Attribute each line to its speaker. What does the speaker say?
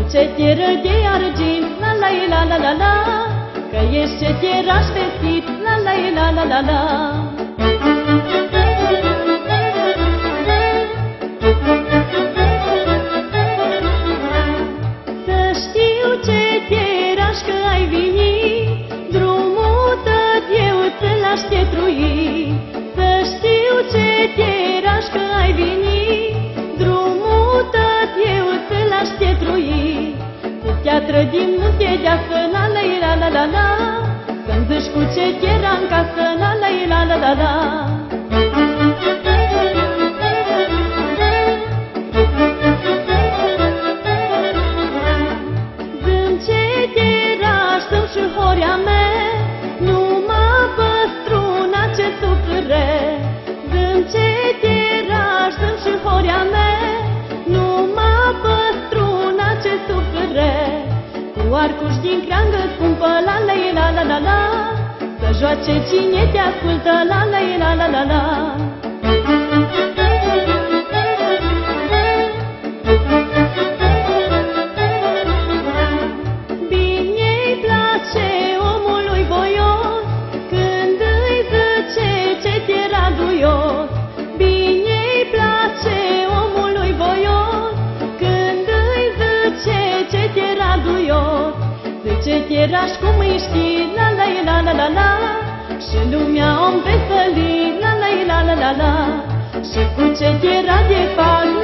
Speaker 1: ceteră de argint, la la la la la la, că ești ceteraș vestit, la la la la la la. Să știu ceteraș că ai venit, drumul tău eu ți-l aștetrui. Să știu ceteraș că ai venit, drumul tău eu ți-l aștetrui. Cu teatră din munte deasă, la la la la la la, când își cu cetera în casă, la la la la la la. Zâm ceteraș, zâm și horea mea, numai păstruna ce sufere. Zâm ceteraș, zâm și horea mea, numai păstruna ce sufere. Cu arcuș din creangă scumpă, la la la la la la, să joace cine te ascultă, la la la la la la. Bine-i place omului voios, când îi zice cetera duios. Bine-i place omului voios, când îi zice cetera duios. Zice ceteraș cum îi știi, la la la la la la, și lumea om veseli, la la la la la la. Și cu cetera de fac,